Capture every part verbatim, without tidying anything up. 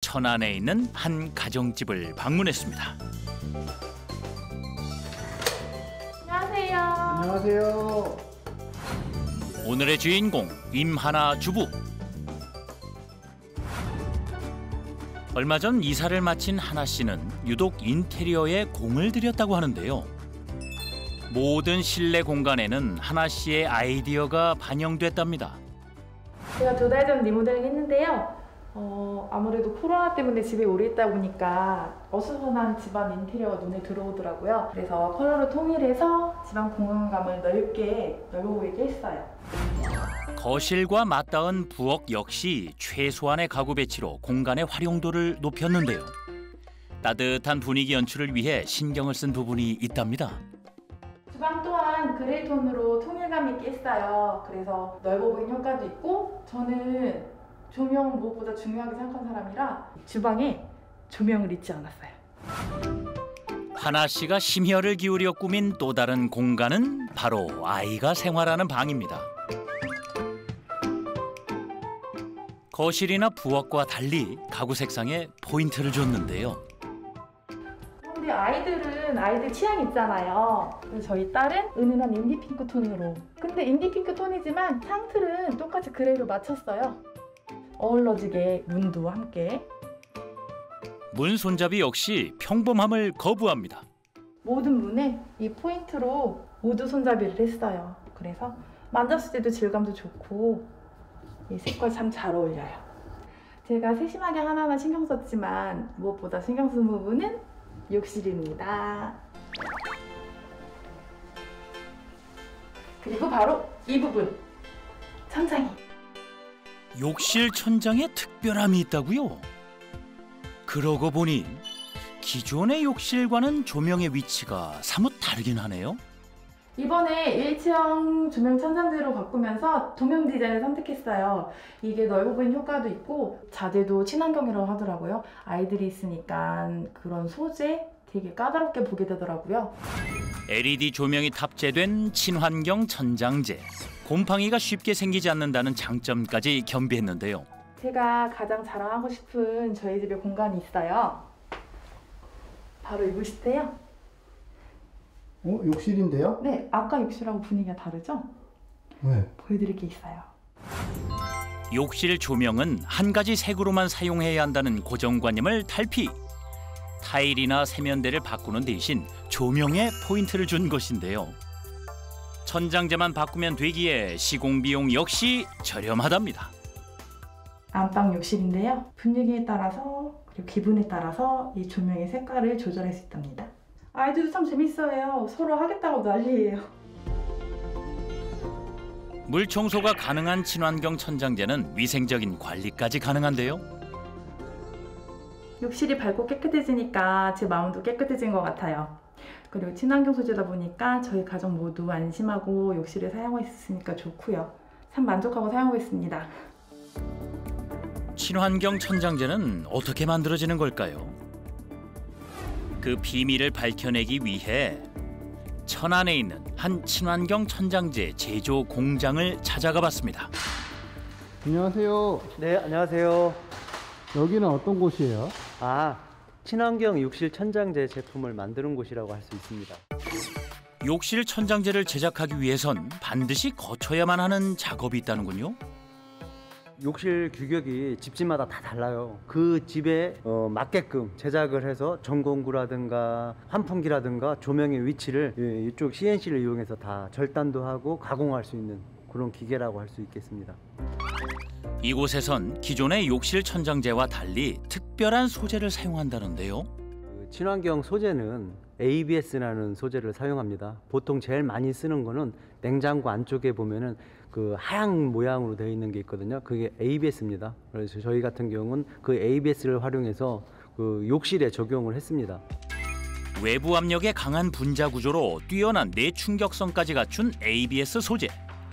천안에 있는 한 가정집을 방문했습니다. 안녕하세요. 안녕하세요. 오늘의 주인공 임하나 주부. 얼마 전 이사를 마친 하나 씨는 유독 인테리어에 공을 들였다고 하는데요. 모든 실내 공간에는 하나 씨의 아이디어가 반영됐답니다. 제가 두 달 전 리모델링 했는데요. 어, 아무래도 코로나 때문에 집에 오래 있다 보니까 어수선한 집안 인테리어가 눈에 들어오더라고요. 그래서 컬러를 통일해서 집안 공간감을 넓게 넓어 보이게 했어요. 거실과 맞닿은 부엌 역시 최소한의 가구 배치로 공간의 활용도를 높였는데요. 따뜻한 분위기 연출을 위해 신경을 쓴 부분이 있답니다. 주방 또한 그레이 톤으로 통일감 있게 했어요. 그래서 넓어 보이는 효과도 있고, 저는 조명 무엇보다 중요하게 생각한 사람이라 주방에 조명을 잊지 않았어요. 하나 씨가 심혈을 기울여 꾸민 또 다른 공간은 바로 아이가 생활하는 방입니다. 거실이나 부엌과 달리 가구 색상에 포인트를 줬는데요. 근데 아이들은 아이들 취향 있잖아요. 그래서 저희 딸은 은은한 인디 핑크 톤으로. 근데 인디 핑크 톤이지만 창틀은 똑같이 그레이로 맞췄어요. 어울러지게 문도 함께. 문 손잡이 역시 평범함을 거부합니다. 모든 문에 이 포인트로 모두 손잡이를 했어요. 그래서 만졌을 때도 질감도 좋고 이 색깔 참 잘 어울려요. 제가 세심하게 하나하나 신경 썼지만 무엇보다 신경 쓴 부분은 욕실입니다. 그리고 바로 이 부분, 천장이. 욕실 천장에 특별함이 있다고요? 그러고 보니 기존의 욕실과는 조명의 위치가 사뭇 다르긴 하네요. 이번에 일체형 조명 천장재로 바꾸면서 조명 디자인을 선택했어요. 이게 넓어 보이는 효과도 있고 자재도 친환경이라고 하더라고요. 아이들이 있으니까 그런 소재 되게 까다롭게 보게 되더라고요. 엘이디 조명이 탑재된 친환경 천장재. 곰팡이가 쉽게 생기지 않는다는 장점까지 겸비했는데요. 제가 가장 자랑하고 싶은 저희 집에 공간이 있어요. 바로 이곳인데요. 어, 욕실인데요? 네, 아까 욕실하고 분위기가 다르죠? 네. 보여드릴 게 있어요. 욕실 조명은 한 가지 색으로만 사용해야 한다는 고정관념을 탈피. 타일이나 세면대를 바꾸는 대신 조명에 포인트를 준 것인데요. 천장재만 바꾸면 되기에 시공비용 역시 저렴하답니다. 안방 욕실인데요. 분위기에 따라서 그리고 기분에 따라서 이 조명의 색깔을 조절할 수 있답니다. 아이들도 참 재밌어요. 서로 하겠다고 난리예요. 물 청소가 가능한 친환경 천장재는 위생적인 관리까지 가능한데요. 욕실이 밝고 깨끗해지니까 제 마음도 깨끗해진 것 같아요. 그리고 친환경 소재다 보니까 저희 가족 모두 안심하고 욕실을 사용할 수 있으니까 좋고요. 참 만족하고 사용하고 있습니다. 친환경 천장재는 어떻게 만들어지는 걸까요? 그 비밀을 밝혀내기 위해 천안에 있는 한 친환경 천장재 제조 공장을 찾아가 봤습니다. 안녕하세요. 네, 안녕하세요. 여기는 어떤 곳이에요? 아, 친환경 욕실 천장재 제품을 만드는 곳이라고 할 수 있습니다. 욕실 천장재를 제작하기 위해선 반드시 거쳐야만 하는 작업이 있다는군요. 욕실 규격이 집집마다 다 달라요. 그 집에 어, 맞게끔 제작을 해서 전공구라든가 환풍기라든가 조명의 위치를 이쪽 씨엔씨를 이용해서 다 절단도 하고 가공할 수 있는 그런 기계라고 할 수 있겠습니다. 이곳에선 기존의 욕실 천장재와 달리 특별한 소재를 사용한다는데요. 그 친환경 소재는 에이비에스라는 소재를 사용합니다. 보통 제일 많이 쓰는 거는 냉장고 안쪽에 보면은 그 하얀 모양으로 되어 있는 게 있거든요. 그게 에이비에스입니다. 그래서 저희 같은 경우는 그 에이비에스를 활용해서 그 욕실에 적용을 했습니다. 외부 압력에 강한 분자 구조로 뛰어난 내충격성까지 갖춘 에이비에스 소재.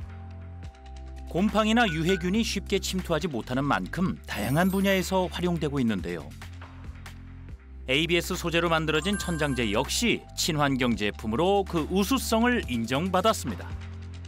곰팡이나 유해균이 쉽게 침투하지 못하는 만큼 다양한 분야에서 활용되고 있는데요. 에이비에스 소재로 만들어진 천장재 역시 친환경 제품으로 그 우수성을 인정받았습니다.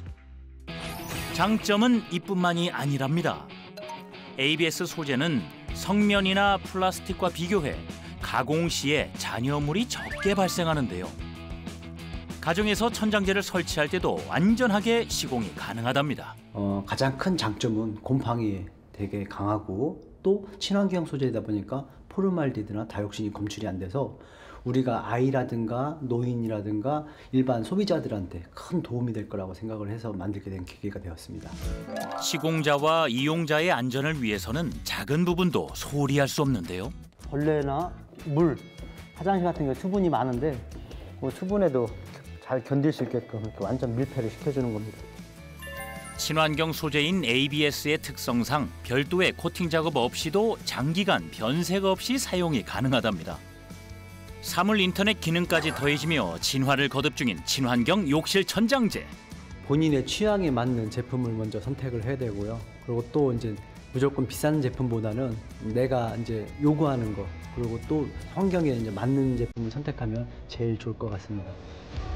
장점은 이뿐만이 아니랍니다. 에이비에스 소재는 성면이나 플라스틱과 비교해 가공 시에 잔여물이 적게 발생하는데요. 가정에서 천장재를 설치할 때도 안전하게 시공이 가능하답니다. 어, 가장 큰 장점은 곰팡이 되게 강하고 또 친환경 소재이다 보니까 포르말디드나 다육신이 검출이 안 돼서 우리가 아이라든가 노인이라든가 일반 소비자들한테 큰 도움이 될 거라고 생각을 해서 만들게 된 계기가 되었습니다. 시공자와 이용자의 안전을 위해서는 작은 부분도 소홀히 할 수 없는데요. 벌레나 물, 화장실 같은 경우 수분이 많은데 그 수분에도 잘 견딜 수 있게끔 이렇게 완전 밀폐를 시켜주는 겁니다. 친환경 소재인 에이비에스의 특성상 별도의 코팅 작업 없이도 장기간 변색 없이 사용이 가능하답니다. 사물 인터넷 기능까지 더해지며 진화를 거듭 중인 친환경 욕실 천장재. 본인의 취향에 맞는 제품을 먼저 선택을 해야 되고요. 그리고 또 이제 무조건 비싼 제품보다는 내가 이제 요구하는 거 그리고 또 환경에 이제 맞는 제품을 선택하면 제일 좋을 것 같습니다.